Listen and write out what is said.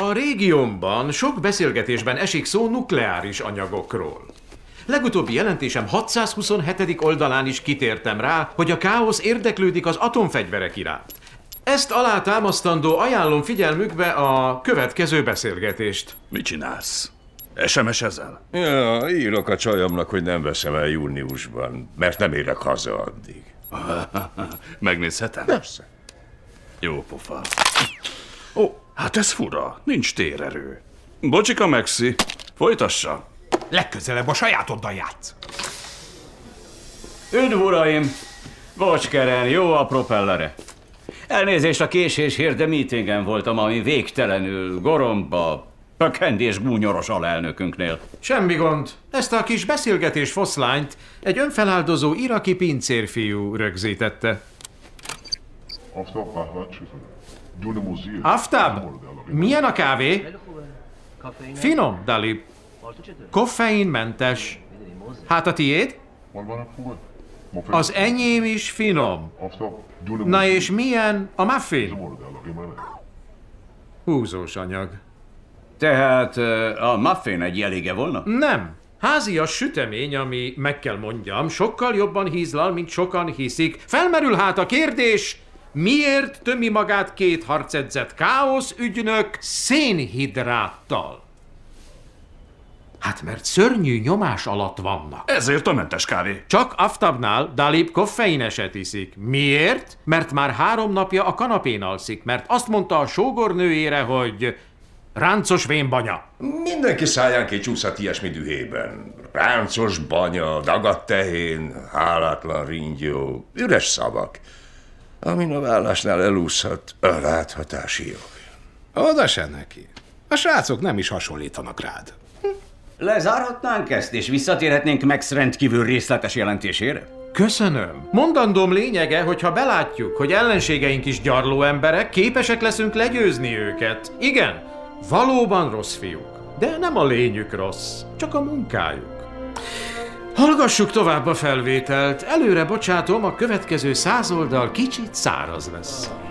A régiómban sok beszélgetésben esik szó nukleáris anyagokról. Legutóbbi jelentésem 627. oldalán is kitértem rá, hogy a káosz érdeklődik az atomfegyverek iránt. Ezt alátámasztandó ajánlom figyelmükbe a következő beszélgetést. Mit csinálsz? SMS-ezel? Ja, írok a csajomnak, hogy nem veszem el júniusban, mert nem érek haza addig. Megnézhetem? Persze. Jó pofa. Ó, hát ez fura. Nincs térerő. Bocsika, Maxi. Folytassa. Legközelebb a sajátoddal játsz. Üdv, uraim! Bocs, Keren, jó a propellere. Elnézést a késésért, de meetingen voltam, ami végtelenül goromba, pökhendi és gúnyoros alelnökünknél. Semmi gond. Ezt a kis beszélgetés foszlányt egy önfeláldozó iraki pincérfiú rögzítette. Aftab, milyen a kávé? Finom, Dalib. Koffeinmentes. Hát a tiéd? Az enyém is finom. Na és milyen a muffin? Húzós anyag. Tehát a muffin egy jelége volna? Nem. Házias sütemény, ami, meg kell mondjam, sokkal jobban hízlal, mint sokan hiszik. Felmerül hát a kérdés, miért tömi magát két harcedzett káosz ügynök szénhidráttal? Hát mert szörnyű nyomás alatt vannak. Ezért a mentes kávé. Csak Aftabnál Dalib koffeineset iszik. Miért? Mert már 3 napja a kanapén alszik, mert azt mondta a sógornőjére, hogy ráncos vénbanya. Mindenki száján kicsúszhat ilyesmi dühében. Ráncos banya, dagadt tehén, hálátlan ringyó, üres szavak. Amin a vállásnál elúszhat a láthatási jog. Oda se neki. A srácok nem is hasonlítanak rád. Lezárhatnánk ezt, és visszatérhetnénk Max rendkívül részletes jelentésére? Köszönöm. Mondandóm lényege, hogy ha belátjuk, hogy ellenségeink is gyarló emberek, képesek leszünk legyőzni őket. Igen, valóban rossz fiúk, de nem a lényük rossz, csak a munkájuk. Hallgassuk tovább a felvételt. Előre bocsátom, a következő 100 oldal kicsit száraz lesz.